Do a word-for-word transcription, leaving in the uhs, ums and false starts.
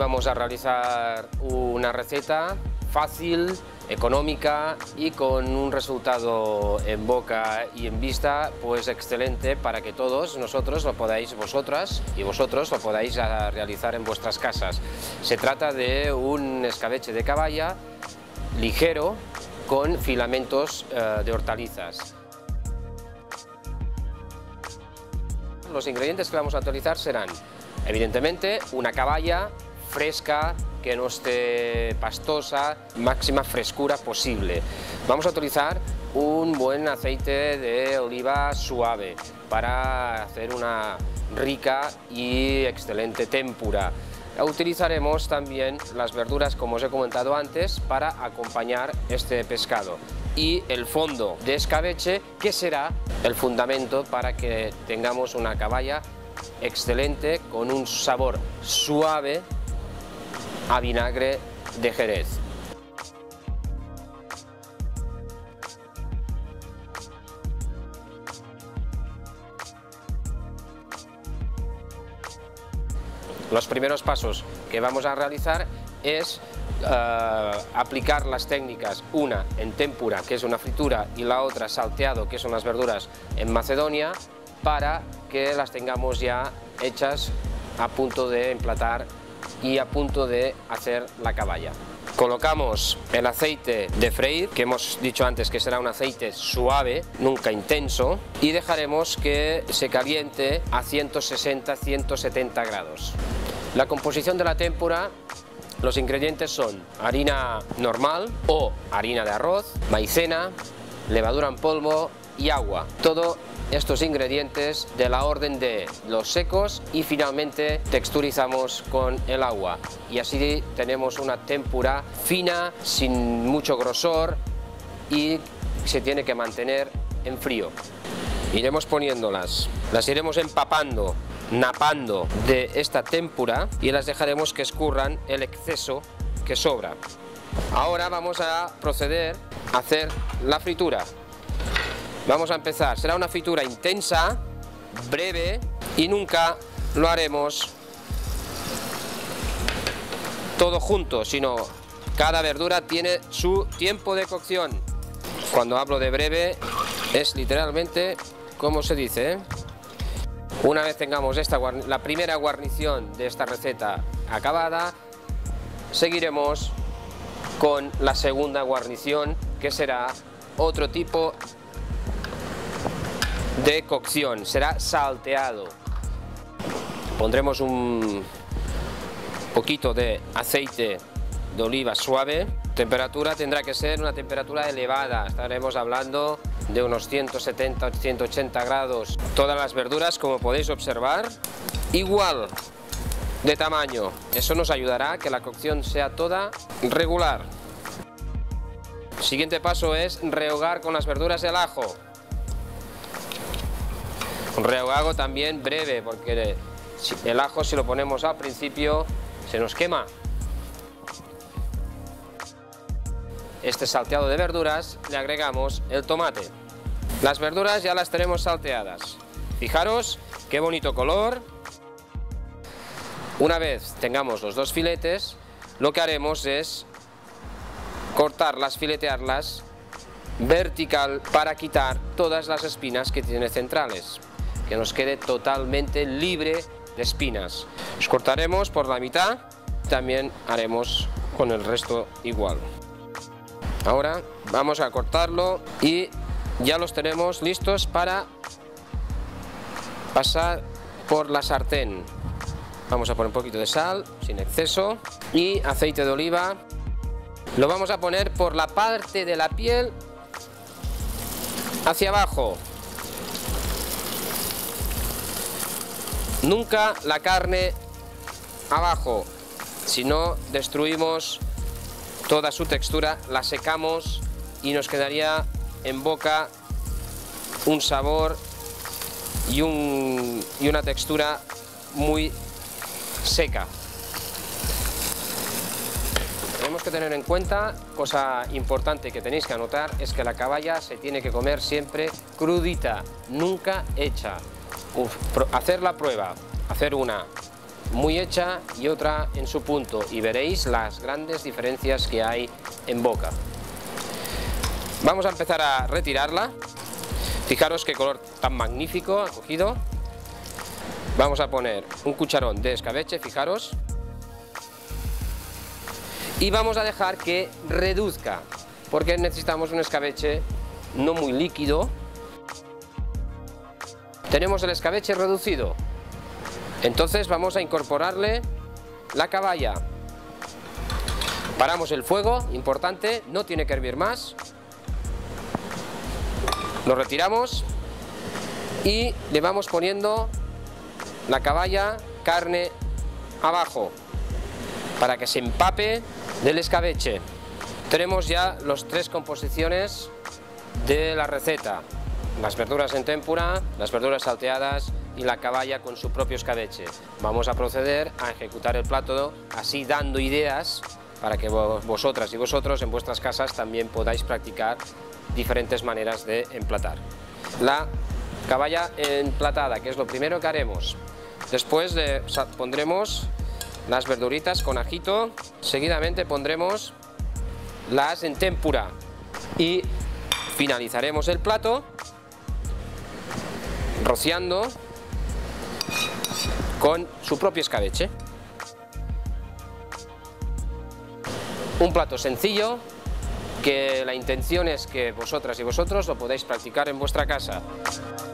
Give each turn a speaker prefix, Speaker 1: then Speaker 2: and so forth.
Speaker 1: vamos a realizar una receta fácil, económica y con un resultado en boca y en vista pues excelente para que todos nosotros lo podáis, vosotras y vosotros lo podáis realizar en vuestras casas. Se trata de un escabeche de caballa ligero con filamentos eh, de hortalizas. Los ingredientes que vamos a utilizar serán, evidentemente, una caballa fresca, que no esté pastosa, máxima frescura posible. Vamos a utilizar un buen aceite de oliva suave para hacer una rica y excelente tempura. Utilizaremos también las verduras, como os he comentado antes, para acompañar este pescado. Y el fondo de escabeche, que será el fundamento para que tengamos una caballa excelente con un sabor suave a vinagre de Jerez. Los primeros pasos que vamos a realizar es uh, aplicar las técnicas, una en tempura, que es una fritura, y la otra salteado, que son las verduras en Macedonia, para que las tengamos ya hechas a punto de emplatar y a punto de hacer la caballa. Colocamos el aceite de freír, que hemos dicho antes que será un aceite suave, nunca intenso, y dejaremos que se caliente a ciento sesenta a ciento setenta grados. La composición de la tempura, los ingredientes son harina normal o harina de arroz, maicena, levadura en polvo y agua. Todo estos ingredientes de la orden de los secos y finalmente texturizamos con el agua y así tenemos una tempura fina, sin mucho grosor y se tiene que mantener en frío. Iremos poniéndolas, las iremos empapando, napando de esta tempura y las dejaremos que escurran el exceso que sobra. Ahora vamos a proceder a hacer la fritura. Vamos a empezar, será una fritura intensa, breve y nunca lo haremos todo junto, sino cada verdura tiene su tiempo de cocción. Cuando hablo de breve es literalmente como se dice, ¿eh? Una vez tengamos esta, la primera guarnición de esta receta acabada, seguiremos con la segunda guarnición, que será otro tipo de cocción, será salteado. Pondremos un poquito de aceite de oliva suave. Temperatura tendrá que ser una temperatura elevada, estaremos hablando de unos ciento setenta a ciento ochenta grados. Todas las verduras, como podéis observar, igual de tamaño. Eso nos ayudará a que la cocción sea toda regular. El siguiente paso es rehogar con las verduras el ajo. Un rehogado también breve, porque el ajo, si lo ponemos al principio, se nos quema. Este salteado de verduras le agregamos el tomate. Las verduras ya las tenemos salteadas. Fijaros qué bonito color. Una vez tengamos los dos filetes, lo que haremos es cortarlas, filetearlas vertical para quitar todas las espinas que tiene centrales, que nos quede totalmente libre de espinas. Los cortaremos por la mitad, también haremos con el resto igual. Ahora vamos a cortarlo y ya los tenemos listos para pasar por la sartén. Vamos a poner un poquito de sal, sin exceso, y aceite de oliva. Lo vamos a poner por la parte de la piel hacia abajo. Nunca la carne abajo, si no destruimos toda su textura, la secamos y nos quedaría en boca un sabor y, un, y una textura muy seca. Tenemos que tener en cuenta, cosa importante que tenéis que anotar, es que la caballa se tiene que comer siempre crudita, nunca hecha. Uf, hacer la prueba, hacer una, muy hecha y otra en su punto, y veréis las grandes diferencias que hay en boca. Vamos a empezar a retirarla. Fijaros qué color tan magnífico ha cogido. Vamos a poner un cucharón de escabeche, fijaros, y vamos a dejar que reduzca, porque necesitamos un escabeche no muy líquido. Tenemos el escabeche reducido, entonces vamos a incorporarle la caballa. Paramos el fuego, importante, no tiene que hervir más. Lo retiramos y le vamos poniendo la caballa, carne abajo, para que se empape del escabeche. Tenemos ya las tres composiciones de la receta: las verduras en témpura, las verduras salteadas y la caballa con su propio escabeche. Vamos a proceder a ejecutar el plato, así dando ideas para que vosotras y vosotros en vuestras casas también podáis practicar diferentes maneras de emplatar. La caballa emplatada, que es lo primero que haremos. Después de, pondremos las verduritas con ajito, seguidamente pondremos las en témpura y finalizaremos el plato rociando con su propio escabeche. Un plato sencillo, que la intención es que vosotras y vosotros lo podáis practicar en vuestra casa.